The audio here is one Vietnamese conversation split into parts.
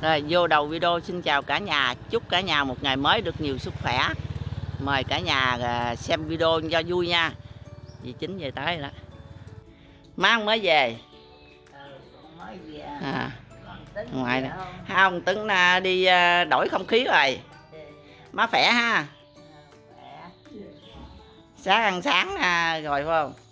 Rồi vô đầu video xin chào cả nhà, chúc cả nhà một ngày mới được nhiều sức khỏe. Mời cả nhà xem video cho vui nha. Dì Chính về tới rồi đó. Má mới về. À, ngoài không Tấn đi đổi không khí rồi. Má khỏe ha. Sáng ăn sáng rồi phải không?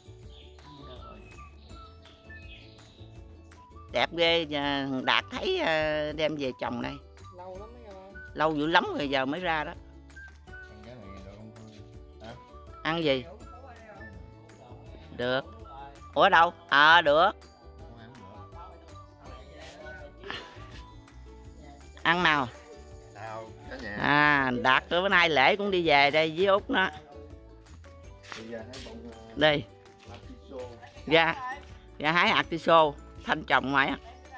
Đẹp ghê. Đạt thấy đem về trồng đây lâu dữ lắm rồi, giờ mới ra đó. Ăn gì được? Ủa đâu được ăn nào. Đạt bữa nay lễ cũng đi về đây với Út nó đi ra hái artiso Thanh trồng ngoài á.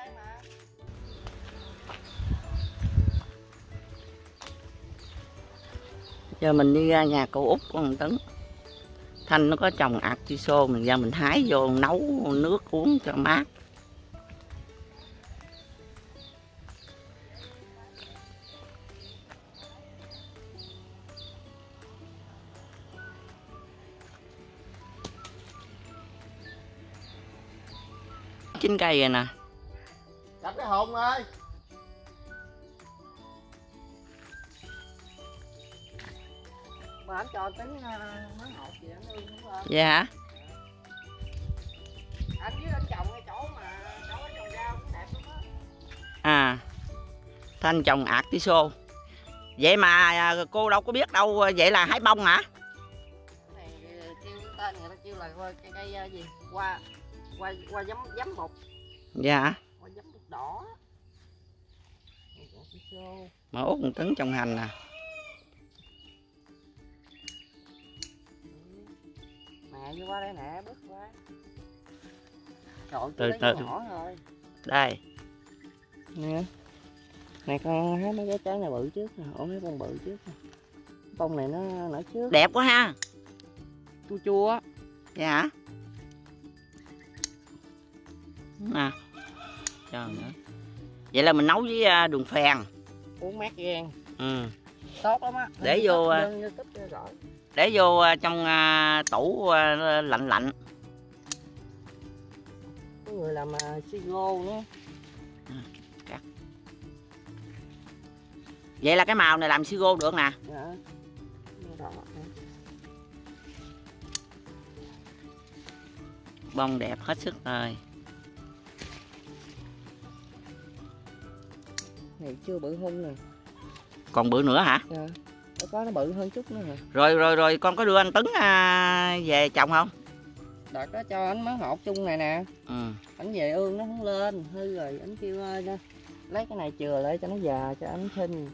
Giờ mình đi ra nhà cô Út của thằng Tấn. Thanh nó có trồng artiso, mình ra mình hái vô nấu nước uống cho mát. Chín cây rồi nè. Cặp cái hồn ơi. Mà anh cho tính mớ hột gì anh ương đúng không? Dạ hả? Anh với anh trồng cái chỗ mà chỗ trồng rau cũng đẹp lắm á. Thanh trồng artiso. Vậy mà cô đâu có biết đâu, vậy là hái bông hả? Cái này kêu tên người ta kêu là cây gì? Hoa giấm bột. Dạ. Hoa giấm bột đỏ. Mà Út Tấn trồng hành nè. Mẹ vô qua đây nè, bước qua. Từ từ. Đây. Nè. Này con hái mấy cái trái này bự trước nè, mấy bông bự trước nè. Bông này nó nở trước. Đẹp quá ha. Chua chua. Dạ. Nè. Trời nữa. Vậy là mình nấu với đường phèn. Uống mát gan. Tốt lắm á. Để vô trong tủ lạnh lạnh. Có người làm siro nữa. Cắt. Vậy là cái màu này làm siro được nè. Dạ. Bông đẹp hết sức rồi. Này chưa bự hung nè. Còn bự nữa hả? Dạ. Có nó bự hơn chút nữa hả? Rồi con có đưa anh Tấn về trồng không? Đợt đó cho anh mớ hột chung này nè. Anh về ương nó không lên hư rồi, anh kêu lấy cái này chừa lại cho nó già cho anh xinh.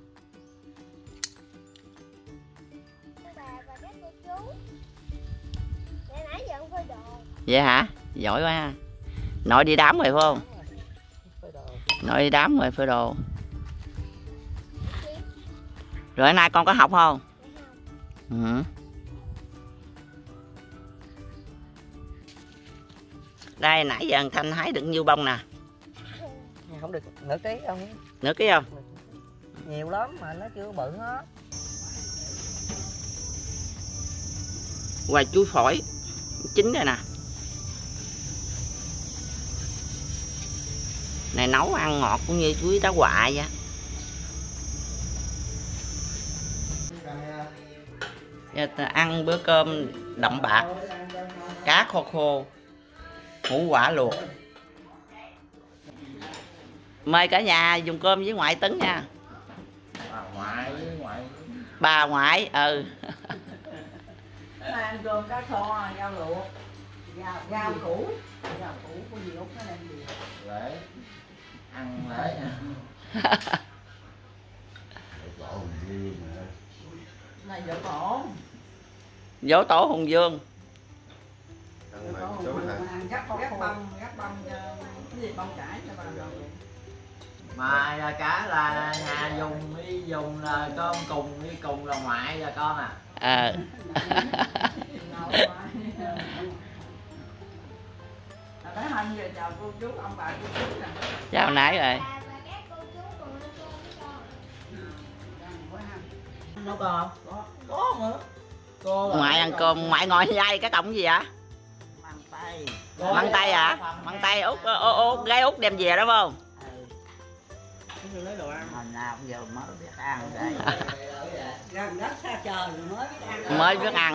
Vậy hả? Giỏi quá ha. Nội đi đám rồi phải không? Nội đi đám rồi phơi đồ. Rồi hôm nay con có học không? Đây nãy giờ Thanh hái được nhiêu bông nè? Không được nửa ký không? Nửa ký không? Nhiều lắm mà nó chưa bự hết. Hoài chuối phổi chín rồi nè. Này nấu ăn ngọt cũng như chuối đá quạ vậy. Giờ ta ăn bữa cơm đậm bạc, cá kho khô, ngũ quả luộc. Mời cả nhà dùng cơm với ngoại Tấn nha. Bà ngoại. Ăn cơm cá kho, rau luộc, rau củ của dì Út nó đem gì? Lễ. Ăn lễ nha. Này dỗ tổ. Dỗ tổ Hùng Vương. Gắp bông cho cái gì bông cải cho bà rồi. Mà cá là nhà dùng là cơm cùng đi cùng là ngoại và con à. Tới 2 giờ chào cô chú ông bà cô chú nè. Chào nãy rồi. Nấu cơm có nữa. Ngoại ăn cơm, ngoại ngồi dây cái cọng gì vậy? Măng tay hả? Măng tay út gái út đem về đó không? Hồi nào giờ mới biết ăn đây. Gần đất xa trời mới biết ăn. Mới biết ăn.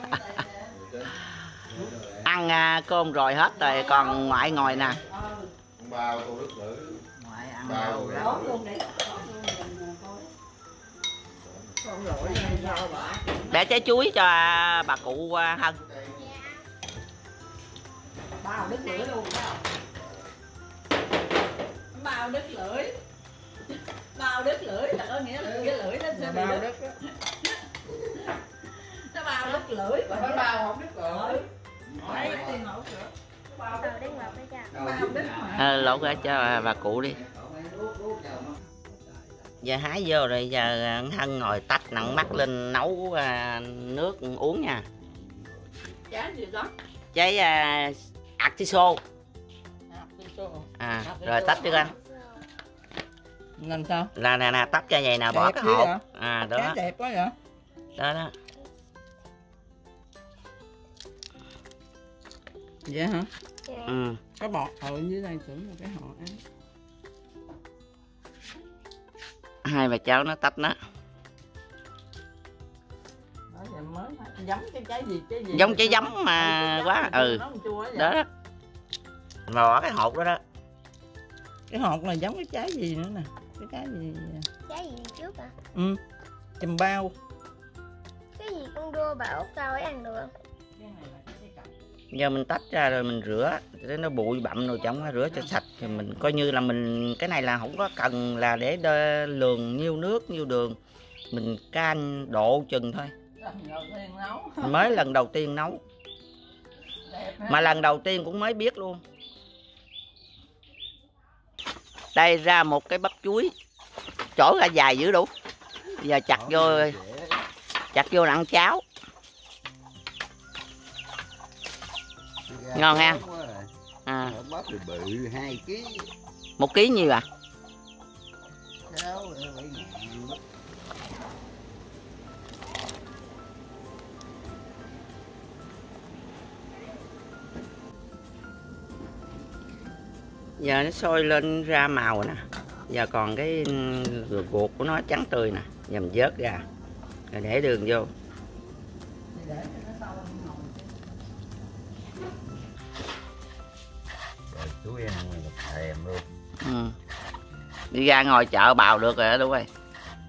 Ăn cơm rồi hết rồi còn ngoại ngồi nè. Ngoại ăn đâu đó luôn đi. Để trái chuối cho bà cụ Hân. Bao đứt lưỡi luôn phải không? Bao đứt lưỡi. Bao đứt lưỡi là có nghĩa là cái lưỡi nó sẽ bị đứt. Nó bao đứt lưỡi. Phải bao không đứt lưỡi. Lột ra cho bà cụ đi. Giờ hái vô rồi giờ Hân ngồi tách nặng mắt lên nấu nước uống nha. Trái gì đó? Trái artiso. Rồi tách cho anh. Làm sao? Là nè tách cho vậy nè, bỏ cái hộp. Đó. Trái đẹp quá vậy? Đó. Vậy hả? Ừ. Có bọt ở dưới đây tưởng là cái họ ăn. Hai bà cháu nó tách nó. Giống cái trái gì? Giống trái giống mà quá. Ừ. Đó đó. Mà bỏ cái hột đó đó. Cái hột này giống cái trái gì nữa nè. Cái gì? Trái gì trước hả? Ừ. Chùm bao. Cái gì con đưa bà út tao ấy ăn được không? Giờ mình tách ra rồi mình rửa để nó bụi bặm rồi trong rửa cho sạch thì mình coi như là mình cái này là không có cần là để lường nhiêu nước nhiêu đường, mình canh độ chừng thôi. Mới lần đầu tiên nấu mà lần đầu tiên cũng mới biết luôn. Đây ra một cái bắp chuối chỗ ra dài dữ đủ, giờ chặt vô ăn cháo ngon ha. Bắp thì bự 2 kg. 1 kg nhiêu à? Giờ nó sôi lên ra màu nè. Giờ còn cái ruột của nó trắng tươi nè. Giờ mình vớt ra rồi để đường vô. Chuối ăn là thèm luôn. Ừ. Đi ra ngồi chợ bào được rồi đó đúng rồi.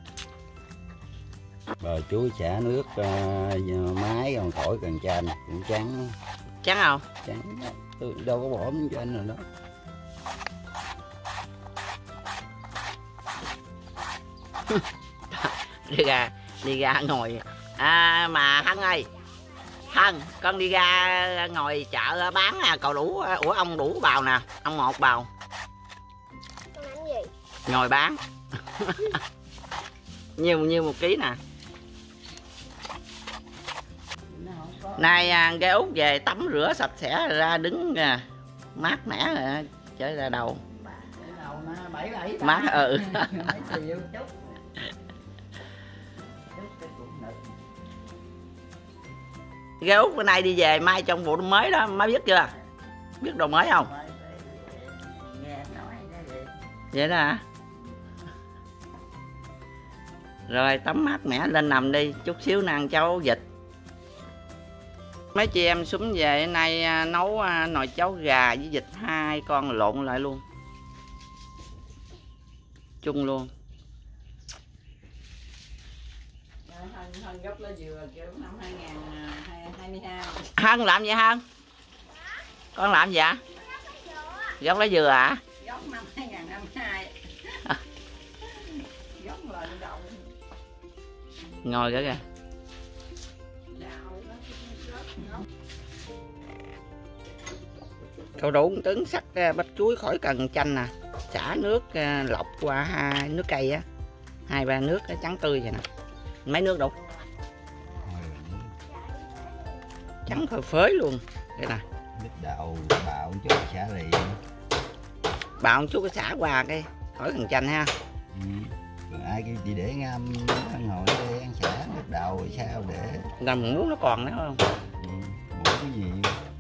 Bờ chuối xả nước máy còn khỏi cần chanh cũng trắng. Trắng không? Trắng. Tôi đâu có bỏ miếng chanh rồi đó. đi ra ngồi mà Hân ơi, Hân con đi ra ngồi chợ bán cầu đủ. Ủa ông đủ bào nè, ông 1 bào. Con làm gì? Ngồi bán. Nhiêu 1 kg nè. Nay cái út về tắm rửa sạch sẽ ra đứng mát mẻ rồi trở ra đầu. Mát Cái út bữa nay đi về mai trong vụ mới đó, má biết chưa? Biết đồ mới không? Vậy đó hả? Rồi tắm mát mẻ lên nằm đi, chút xíu nữa ăn cháo vịt. Mấy chị em súng về nay nấu nồi cháo gà với vịt 2 con lộn lại luôn. Chung luôn. Hân gấp lá dừa kiểu năm 2022. Hân làm gì Hân? Con làm gì ạ? Gấp lá dừa hả? Gấp năm 2022. Gấp lại đầu. Ngồi kìa kìa. Cậu đủ trứng sắc bắp chuối khỏi cần chanh nè, xả nước lọc qua 2 nước cây á, 2-3 nước trắng tươi vậy nè. Mấy nước đủ? Trắng phơi phới luôn. Đây nè. Nước đậu bạo chút xả lì. Bạo chút cái xả qua cái khỏi cần chanh ha. Ai kêu chị để ngâm ăn hồi để ăn xả bắt đầu rồi sao để ngâm muốn nó còn nữa không? Bổ cái gì?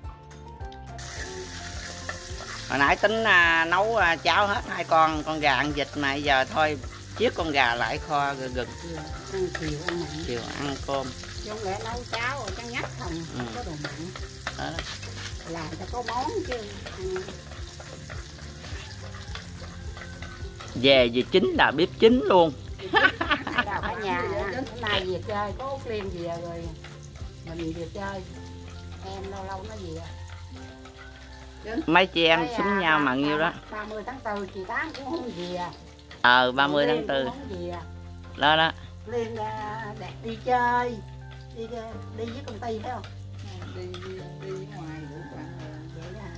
Hồi nãy tính nấu cháo hết 2 con gà ăn vịt mà giờ thôi chiếc con gà lại kho gừng. Ăn chiều ăn mặn. Chiều ăn cơm. Không lẽ nấu cháo rồi trắng nhắc không có đồ mặn. Đó. Làm cho có món chứ. Về gì chính là bếp chính luôn. Chào cả nhà. Hôm nay về chơi có Út Liêm về rồi mình về chơi. Em lâu lâu nó về. Mấy chị em xúm nhau mà nhiêu đó. 30 tháng 4 chị Tám cũng không về. 30 tháng 4. Đó đó. Liêm đi chơi. Đi với công ty phải không? Đi ngoài đủ bạn vậy đó.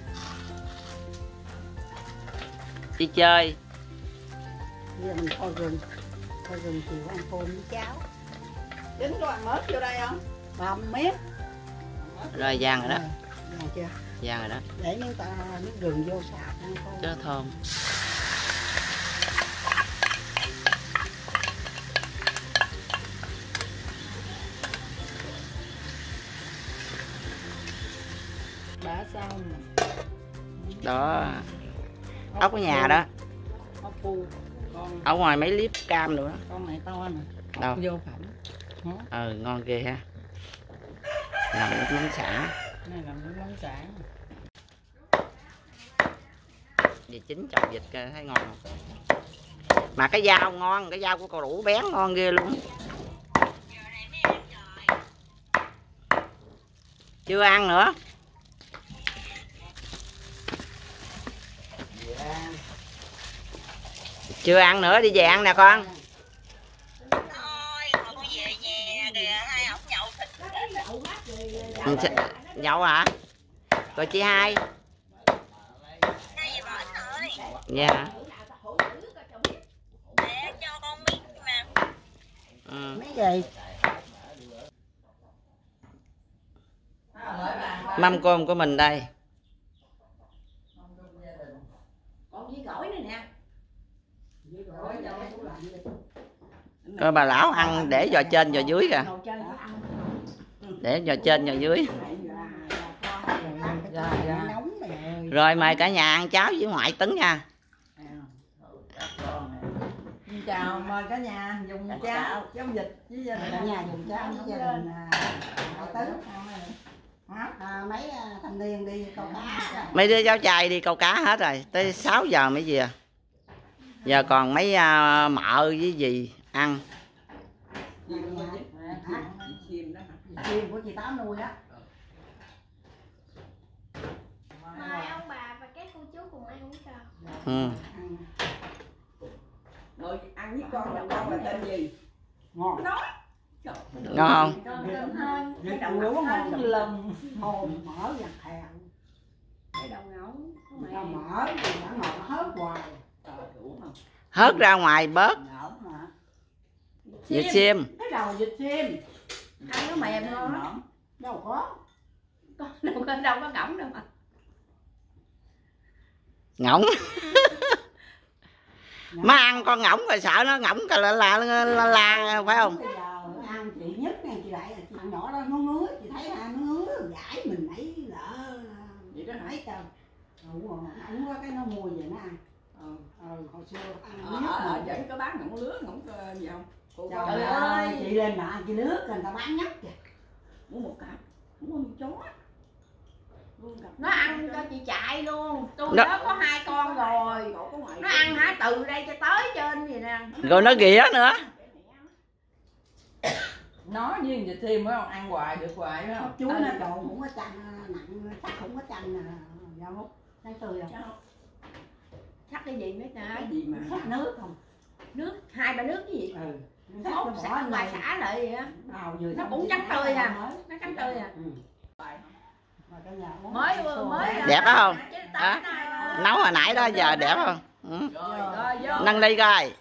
Đi chơi. Giờ mình coi rừng chiều ăn cơm với cháo. Dính có ăn mớt vô đây không? Bầm miết. Rồi vàng rồi đó. Vàng chưa? Vàng rồi đó. Để miếng gừng vô sạp ăn cơm. Cho thơm. Đã xong. Đó. Ốc ở nhà đó. Ốc bu. Con Ở ngoài mấy clip cam nữa. con này to nè. Đâu? Vô phẩm. Ngon ghê ha. Làm nước mắm xả. Này làm nước mắm xả. Về chín chọc vịt thấy ngon không? Mà cái dao ngon, cái dao của cậu đủ bén ngon ghê luôn. Chưa ăn nữa. Chưa ăn nữa, đi về ăn nè con. Thôi, con về nhà kìa, hai ổng nhậu thịt. Nhậu hả? Rồi chị Hai. Hai về bển thôi. Dạ. Để cho con biết mà. Mấy gì? Mâm cơm của mình đây. Con với gỏi này nè. Rồi bà lão ăn để giò trên giò dưới kìa. Để giò trên giò dưới. Rồi mời cả nhà ăn cháo với ngoại Tấn nha. Chào, mời cả nhà dùng cháo chống dịch với gia đình. Cả nhà dùng cháo với gia đình ngoại Tấn. Mấy thanh niên đi câu cá. Mấy đứa cháu trai đi câu cá hết rồi. Tới 6 giờ mới về. Giờ còn mấy mợ với gì ăn. Chim của chị Tám nuôi á. Mời ông bà và các cô chú cùng ăn với con. Rồi ăn với con là tên gì? Ngon. Ngon không? Cái đầu ngấu ngon lầm hồn mỡ và thèm. Cái đầu ngấu nó mỡ thì đã ngọt hớt hoài. Hớt ra ngoài bớt. Vịt xiêm. Cái đầu vịt xiêm. Ăn nó mềm ngon lắm. Đâu có. Đâu có ngỗng đâu mà. Ngỗng. Má ăn con ngỗng rồi sợ nó ngỗng là phải không? Bây giờ ăn chị nhất nha chị lại là chị nhỏ đó nó ngứa, chị thấy nó ngứa gãi mình nãy lỡ vậy đó nãy trời. Ổng có cái nó mua về nó ăn. Hồi xưa ăn ở vậy có bán ngỗng lứa ngỗng gì không? Trời ơi, chị lên mạng chị lướt người ta bán nhắc kìa. Mua một cặp, mua một chó. Nó ăn cho chị chạy luôn. Tôi đó có 2 con rồi. Nó ăn hả từ đây cho tới trên gì nè. Rồi nó ghĩa nữa. Nó với vịt xiêm phải không? Ăn hoài được hoài phải không? Chú nó đồ cũng có chanh nặng, chắc cũng có chanh nè. Đâu thấy tươi không? Chắc cái gì mấy cái gì mà chắc nước không? Nước 2-3 nước cái gì? Hốt xả ngoài xả lại vậy á. Nó cũng trắng tươi à. Nó trắng tươi à. Mới đẹp đó không? Nấu hồi nãy đó giờ đẹp không? Nâng ly coi.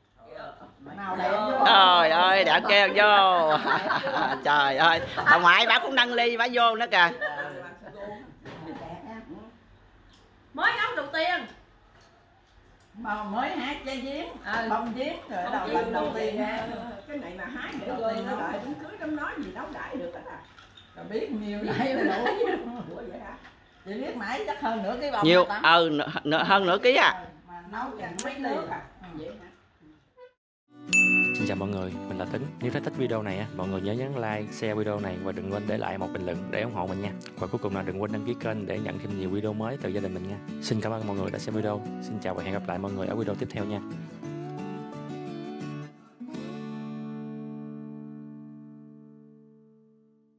Trời ơi đã kêu vô. Trời ơi bà ngoại bà cũng nâng ly bà vô nữa kìa. Mới nấu đầu tiên. Mà mới hát trái giếng, bông giếng rồi đầu lần đầu tiên ha. Cái này mà hái để rồi nó đợi đám cưới đám nói gì nấu đãi được hết à. Rồi biết nhiều vậy mà đủ. Ủa vậy hả? Chị biết mãi chắc hơn nửa cái bông. Nhiều, hơn nửa ký à. Mà nấu chẳng mấy nước à. Vậy hả? Xin chào mọi người, mình là Tính. Nếu thấy thích video này, mọi người nhớ nhấn like, share video này và đừng quên để lại một bình luận để ủng hộ mình nha. Và cuối cùng là đừng quên đăng ký kênh để nhận thêm nhiều video mới từ gia đình mình nha. Xin cảm ơn mọi người đã xem video. Xin chào và hẹn gặp lại mọi người ở video tiếp theo nha.